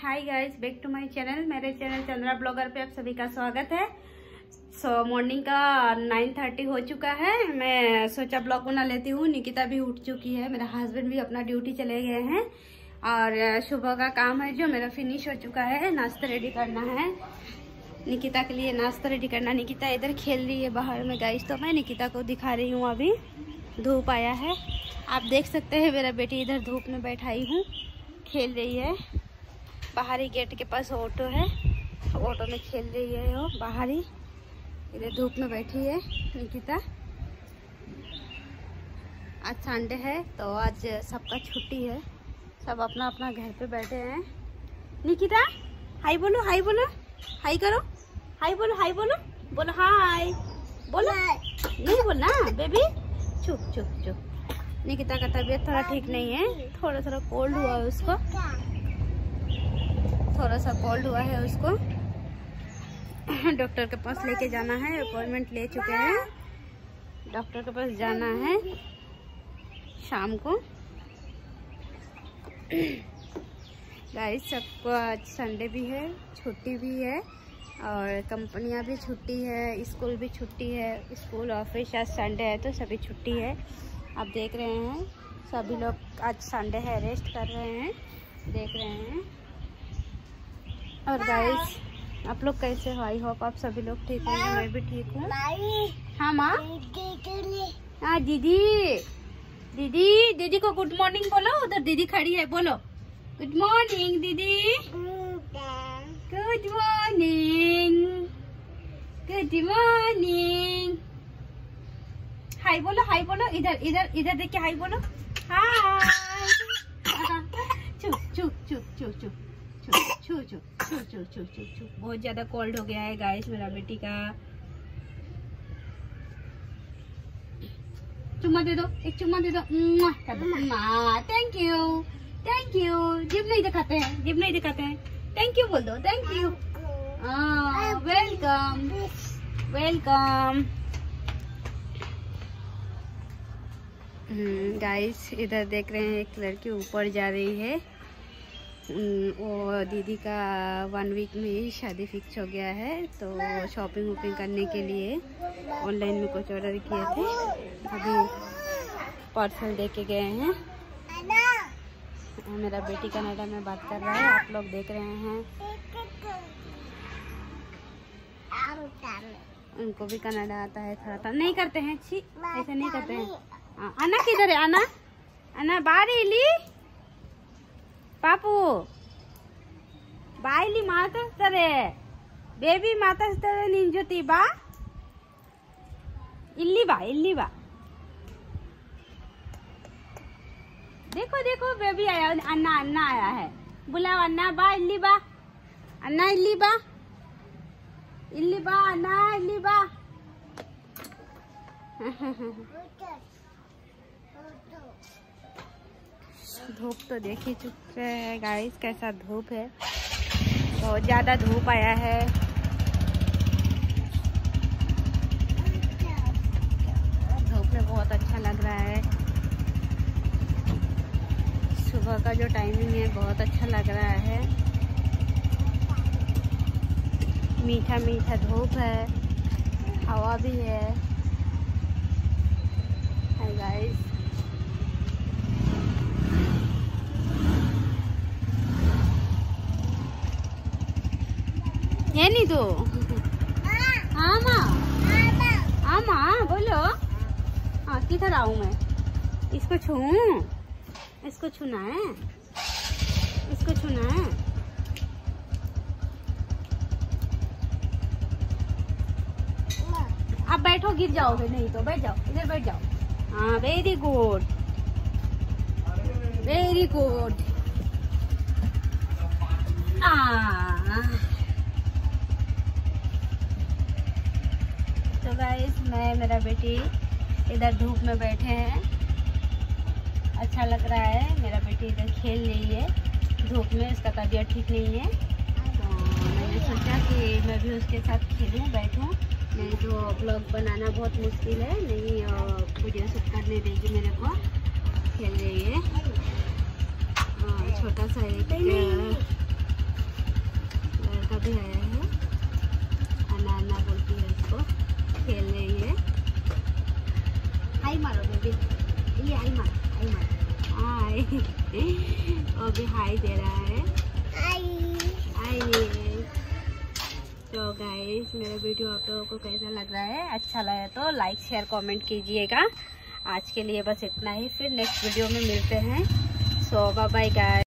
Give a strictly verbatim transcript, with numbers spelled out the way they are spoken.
Hi guys, back to my channel. मेरे channel Chandra blogger पे आप सभी का स्वागत है। सो so, मॉर्निंग का नाइन थर्टी हो चुका है। मैं सोचा ब्लॉग बना लेती हूँ। निकिता भी उठ चुकी है, मेरा हस्बैंड भी अपना ड्यूटी चले गए हैं और सुबह का काम है जो मेरा फिनिश हो चुका है। नाश्ता रेडी करना है, निकिता के लिए नाश्ता रेडी करना। निकिता इधर खेल रही है बाहर में गाइस, तो मैं निकिता को दिखा रही हूँ। अभी धूप आया है, आप देख सकते हैं मेरा बेटी इधर धूप में बैठाई हूँ, खेल रही है। बाहरी गेट के पास ऑटो है, ऑटो में खेल रही है वो बाहरी, इधर धूप में बैठी है निकिता। आज संडे है तो आज सबका छुट्टी है, सब अपना अपना घर पे बैठे हैं। निकिता हाय बोलो, हाय बोलो, हाय करो, हाय बोलो, हाय बोलो, बोलो हाय बोलो। नहीं बोलना बेबी, चुप चुप चुप। निकिता का तबीयत थोड़ा ठीक नहीं है, थोड़ा थोड़ा कोल्ड हुआ है उसको, थोड़ा सा कोल्ड हुआ है उसको। डॉक्टर के पास लेके जाना है, अपॉइंटमेंट ले चुके हैं। डॉक्टर के पास जाना है शाम को। गाइस सबको आज संडे भी है, छुट्टी भी है और कंपनियां भी छुट्टी है, स्कूल भी छुट्टी है। स्कूल ऑफिस आज संडे है तो सभी छुट्टी है। आप देख रहे हैं सभी लोग आज संडे है, रेस्ट कर रहे हैं, देख रहे हैं। और गाइस आप लोग कैसे हो? आई होप आप सभी लोग ठीक होंगे, मैं भी ठीक हूँ। हाँ माँ, हाँ दीदी, दीदी दीदी को गुड मॉर्निंग बोलो। उधर दीदी खड़ी है, बोलो गुड मॉर्निंग दीदी, good morning, good morning. Hi बोलो, हाय बोलो, इधर इधर इधर देख के हाय बोलो, हाय। चुप चुप चुप चुप चुप छू छू छू छू छू छू छू छू। बहुत ज्यादा कोल्ड हो गया है गाइस मेरा बेटी का। चुम्मा दे दो, एक चुम्मा दे दो, थैंक यू थैंक यू। जिब नहीं दिखाते हैं, जिब नहीं दिखाते हैं, थैंक यू बोल दो, thank you, welcome welcome. Guys इधर देख रहे हैं एक लड़की ऊपर जा रही है। वो दीदी का वन वीक में ही शादी फिक्स हो गया है, तो शॉपिंग वॉपिंग करने के लिए ऑनलाइन में कुछ ऑर्डर किए थे, अभी पार्सल दे के गए हैं। मेरा बेटी कनाडा में बात कर रहा है, आप लोग देख रहे हैं। उनको भी कनाडा आता है थोड़ा थोड़ा, नहीं करते हैं, छी ऐसे नहीं करते हैं। आना किधर है? आना आना बारी ली पापू बाइली मातरे बेबी मातरे निन जोती बा इल्ली बा इल्ली बा। देखो देखो बेबी आया, अन्ना अन्ना आया है, बुलाओ अन्ना बा इल्ली बा, अन्ना इल्ली बा, इल्ली बा, अन्ना इल्ली बा। धूप तो देख ही चुके हैं गाइस, कैसा धूप है, बहुत ज्यादा धूप आया है। धूप में बहुत अच्छा लग रहा है, सुबह का जो टाइमिंग है बहुत अच्छा लग रहा है। मीठा मीठा धूप है, हवा भी है। हाय गाइस, ये नहीं तो हाँ माँ, हाँ माँ बोलो। हाँ किधर आऊँ मैं? इसको छूऊं? इसको छूना है, इसको छूना है। अब बैठो, गिर जाओगे नहीं तो, बैठ जाओ, इधर बैठ जाओ। हाँ वेरी गुड, वेरी गुड। आ तो गाइस मैं मेरा बेटी इधर धूप में बैठे हैं, अच्छा लग रहा है। मेरा बेटी इधर खेल रही है धूप में, उसका तबीयत ठीक नहीं है, तो मैंने सोचा कि मैं भी उसके साथ खेलूं, बैठूं। नहीं तो ब्लॉग बनाना बहुत मुश्किल है, नहीं वीडियो शूट करने देगी मेरे को। खेल रही है, छोटा सा एक लड़का भी आया है, अन्ना अन्ना बोलती है इसको, खेल रही है। हाय मारो बेबी, ये हाय मारो, हाय मारो, हाय। वो भी हाय दे रहा है, हाय हाय। तो गाइस मेरा वीडियो आप लोगों को कैसा लग रहा है? अच्छा लगा तो लाइक शेयर कमेंट कीजिएगा। आज के लिए बस इतना ही, फिर नेक्स्ट वीडियो में मिलते हैं। So bye bye guys.